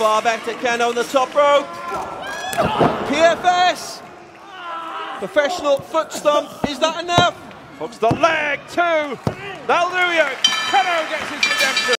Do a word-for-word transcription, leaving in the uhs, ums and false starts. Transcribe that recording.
far back to KENOH on the top rope. P F S! Professional foot stomp, is that enough? Hooks the leg, two. That'll do you. KENOH gets his redemption.